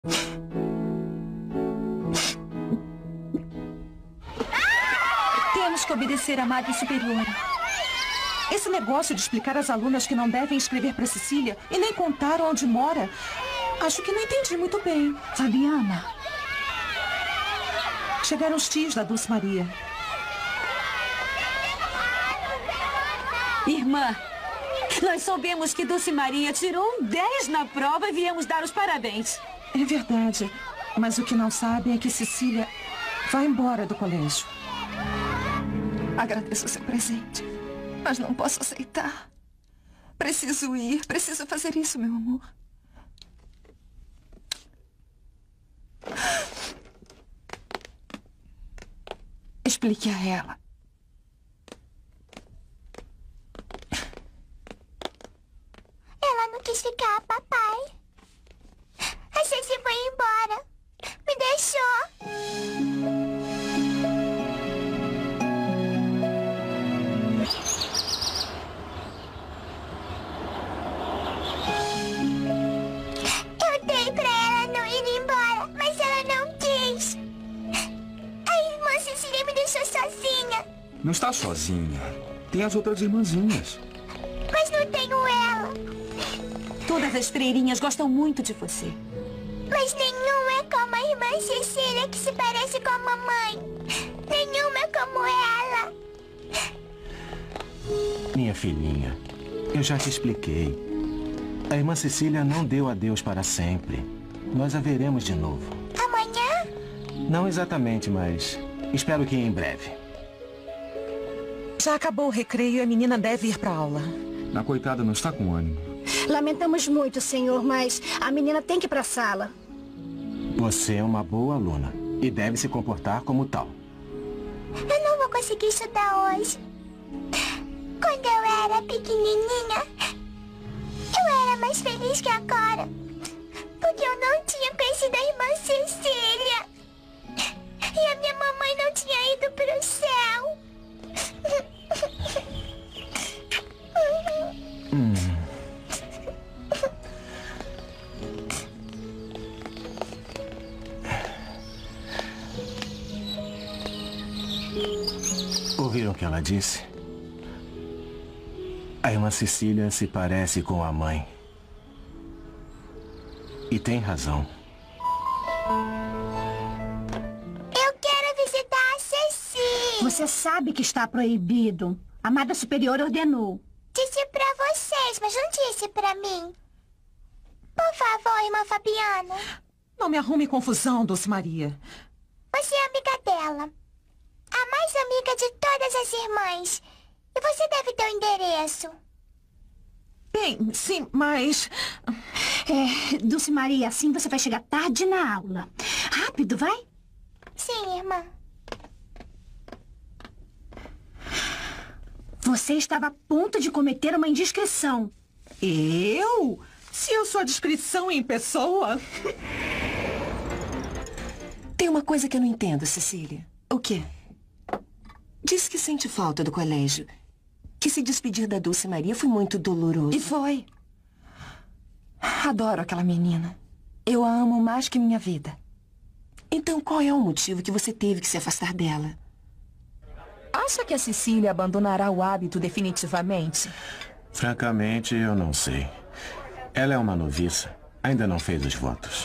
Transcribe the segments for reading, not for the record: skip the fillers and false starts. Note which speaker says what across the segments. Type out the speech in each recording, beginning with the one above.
Speaker 1: Temos que obedecer à Madre Superiora. Esse negócio de explicar às alunas que não devem escrever para Cecília e nem contar onde mora, acho que não entendi muito bem.
Speaker 2: Fabiana.
Speaker 1: Chegaram os tios da Dulce Maria.
Speaker 2: Irmã, nós soubemos que Dulce Maria tirou um 10 na prova e viemos dar os parabéns.
Speaker 1: É verdade, mas o que não sabem é que Cecília vai embora do colégio. Agradeço o seu presente, mas não posso aceitar. Preciso ir, preciso fazer isso, meu amor. Explique a ela.
Speaker 3: Ela não quis ficar, papai. A Ceci foi embora. Me deixou. Eu dei pra ela não ir embora, mas ela não quis. A irmã Cecília me deixou sozinha.
Speaker 4: Não está sozinha. Tem as outras irmãzinhas.
Speaker 3: Mas não tenho ela.
Speaker 2: Todas as freirinhas gostam muito de você.
Speaker 3: Mas nenhuma é como a irmã Cecília, que se parece com a mamãe. Nenhuma é como ela.
Speaker 5: Minha filhinha, eu já te expliquei. A irmã Cecília não deu adeus para sempre. Nós a veremos de novo.
Speaker 3: Amanhã?
Speaker 5: Não exatamente, mas espero que em breve.
Speaker 1: Já acabou o recreio e a menina deve ir para aula.
Speaker 4: A coitada não está com ânimo.
Speaker 6: Lamentamos muito, senhor, mas a menina tem que ir para a sala.
Speaker 5: Você é uma boa aluna e deve se comportar como tal.
Speaker 3: Eu não vou conseguir estudar hoje. Quando eu era pequenininha, eu era mais feliz que agora. Porque eu não tinha conhecido a irmã Cecília. E a minha mamãe não tinha ido pro céu.
Speaker 5: Ouviram o que ela disse? A irmã Cecília se parece com a mãe. E tem razão.
Speaker 3: Eu quero visitar a Cecília.
Speaker 6: Você sabe que está proibido. A Madre Superior ordenou.
Speaker 3: Disse pra vocês, mas não disse pra mim. Por favor, irmã Fabiana.
Speaker 1: Não me arrume confusão, Dulce Maria.
Speaker 3: Você é amiga dela. A mais amiga de todas as irmãs. E você deve ter o endereço.
Speaker 1: Bem, sim, mas...
Speaker 6: Dulce Maria, assim você vai chegar tarde na aula. Rápido, vai.
Speaker 3: Sim, irmã.
Speaker 6: Você estava a ponto de cometer uma indiscrição.
Speaker 1: Eu? Se eu sou a descrição em pessoa?
Speaker 7: Tem uma coisa que eu não entendo, Cecília. O quê? Diz que sente falta do colégio. Que se despedir da Dulce Maria foi muito doloroso.
Speaker 1: E foi. Adoro aquela menina. Eu a amo mais que minha vida.
Speaker 7: Então qual é o motivo que você teve que se afastar dela?
Speaker 1: Acha que a Cecília abandonará o hábito definitivamente?
Speaker 5: Francamente, eu não sei. Ela é uma noviça. Ainda não fez os votos.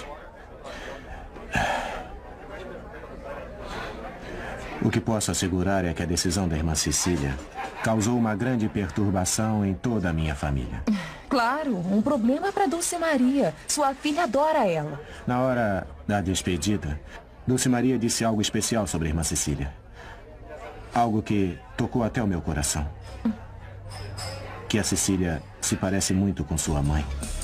Speaker 5: O que posso assegurar é que a decisão da irmã Cecília causou uma grande perturbação em toda a minha família.
Speaker 1: Claro, um problema para Dulce Maria. Sua filha adora ela.
Speaker 5: Na hora da despedida, Dulce Maria disse algo especial sobre a irmã Cecília. Algo que tocou até o meu coração. Que a Cecília se parece muito com sua mãe.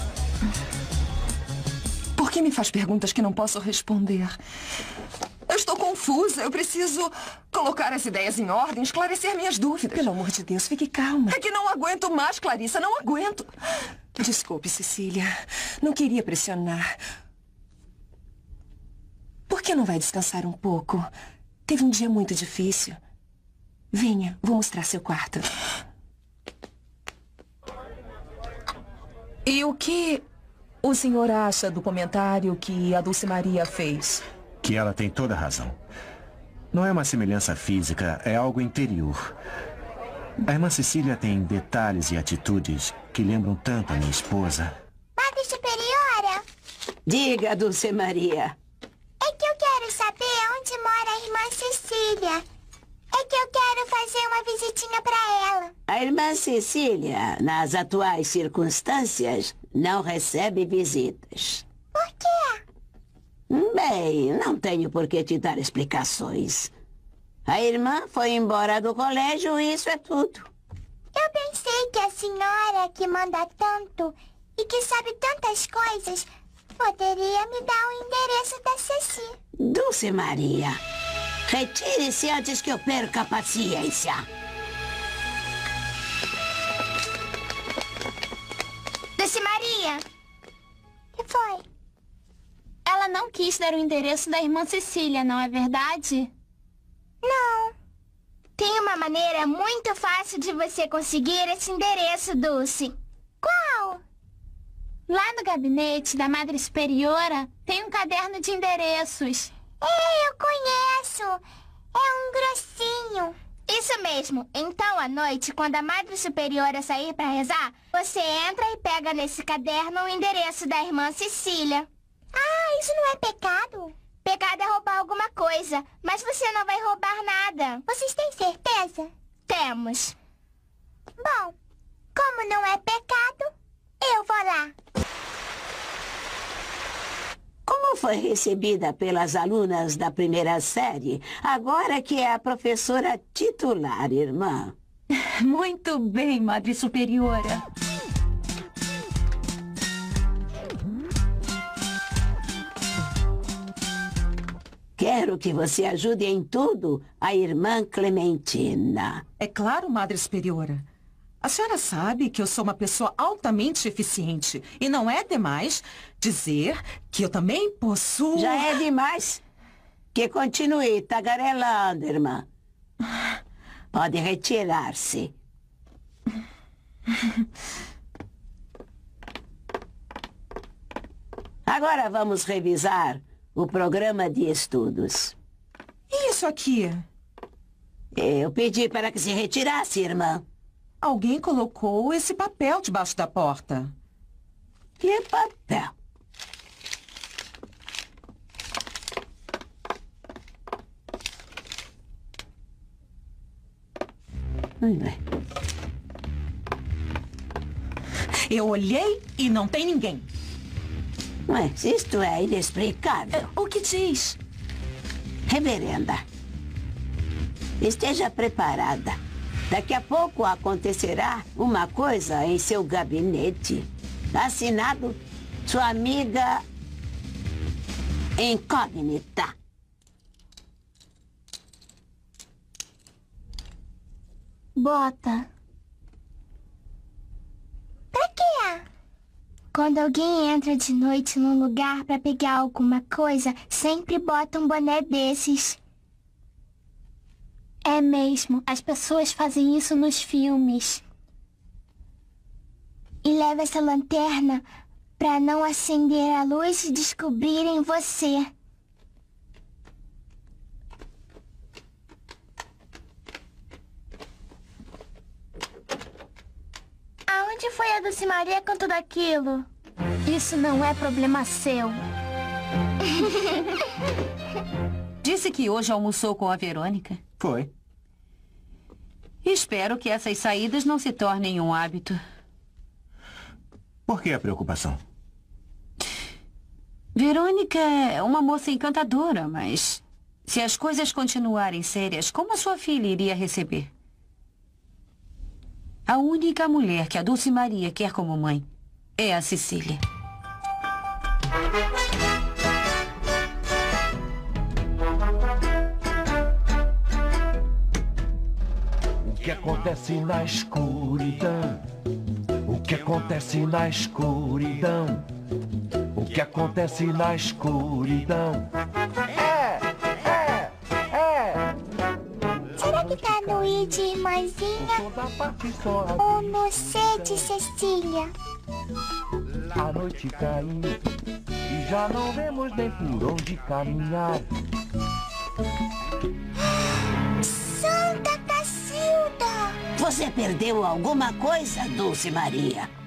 Speaker 1: Por que me faz perguntas que não posso responder? Eu estou confusa. Eu preciso colocar as ideias em ordem, esclarecer minhas dúvidas.
Speaker 7: Pelo amor de Deus, fique calma.
Speaker 1: É que não aguento mais, Clarissa. Não aguento.
Speaker 7: Desculpe, Cecília. Não queria pressionar. Por que não vai descansar um pouco? Teve um dia muito difícil. Venha, vou mostrar seu quarto.
Speaker 1: E o que
Speaker 8: o senhor acha do comentário que a Dulce Maria fez?
Speaker 5: Que ela tem toda a razão. Não é uma semelhança física, é algo interior. A irmã Cecília tem detalhes e atitudes que lembram tanto a minha esposa.
Speaker 3: Madre Superiora,
Speaker 9: Diga, Dulce Maria.
Speaker 3: é que eu quero saber onde mora a irmã Cecília. É que eu quero fazer uma visitinha pra ela.
Speaker 9: A irmã Cecília, nas atuais circunstâncias, não recebe visitas.
Speaker 3: Por quê?
Speaker 9: Bem, não tenho por que te dar explicações. A irmã foi embora do colégio e isso é tudo.
Speaker 3: Eu pensei que a senhora que manda tanto e que sabe tantas coisas poderia me dar o endereço da Ceci.
Speaker 9: Dulce Maria, retire-se antes que eu perca a paciência.
Speaker 3: Dulce Maria! Que foi?
Speaker 10: Ela não quis dar o endereço da irmã Cecília, não é verdade?
Speaker 3: Não. Tem uma maneira muito fácil de você conseguir esse endereço, Dulce. Qual?
Speaker 10: Lá no gabinete da Madre Superiora tem um caderno de endereços.
Speaker 3: Eu conheço. É um grossinho. Isso mesmo. Então, à noite, quando a Madre Superiora sair para rezar, você entra e pega nesse caderno o endereço da irmã Cecília. Ah, isso não é pecado? Pecado é roubar alguma coisa, mas você não vai roubar nada. Vocês têm certeza? Temos. Bom, como não é pecado, eu vou lá.
Speaker 9: Como foi recebida pelas alunas da primeira série, agora que é a professora titular, irmã?
Speaker 2: Muito bem, Madre Superiora.
Speaker 9: Quero que você ajude em tudo a irmã Clementina.
Speaker 1: É claro, Madre Superiora. A senhora sabe que eu sou uma pessoa altamente eficiente. E não é demais dizer que eu também possuo...
Speaker 9: Já é demais. Que continue tagarelando, irmã. Pode retirar-se. Agora vamos revisar o programa de estudos.
Speaker 1: E isso aqui?
Speaker 9: Eu pedi para que se retirasse, irmã.
Speaker 1: Alguém colocou esse papel debaixo da porta.
Speaker 9: Que papel?
Speaker 1: Eu olhei e não tem ninguém.
Speaker 9: Mas isto é inexplicável.
Speaker 1: O que diz?
Speaker 9: Reverenda, esteja preparada. Daqui a pouco acontecerá uma coisa em seu gabinete. Assinado sua amiga incógnita.
Speaker 10: Bota.
Speaker 3: Pra quê? Quando alguém entra de noite num lugar pra pegar alguma coisa, sempre bota um boné desses.
Speaker 10: É mesmo. As pessoas fazem isso nos filmes.
Speaker 3: E leva essa lanterna pra não acender a luz e descobrirem você. Aonde foi a Dulce Maria com tudo aquilo?
Speaker 10: Isso não é problema seu.
Speaker 2: Disse que hoje almoçou com a Verônica.
Speaker 5: Foi.
Speaker 2: Espero que essas saídas não se tornem um hábito.
Speaker 5: Por que a preocupação?
Speaker 2: Verônica é uma moça encantadora, mas se as coisas continuarem sérias, como a sua filha iria receber? A única mulher que a Dulce Maria quer como mãe é a Cecília.
Speaker 11: O que acontece na escuridão? O que acontece na escuridão? O que acontece na escuridão?
Speaker 3: Será que tá no I de irmãzinha ou no C de Cecília?
Speaker 11: a noite caiu e já não vemos nem por onde caminhar.
Speaker 3: Santa Cacilda!
Speaker 9: Você perdeu alguma coisa, Dulce Maria?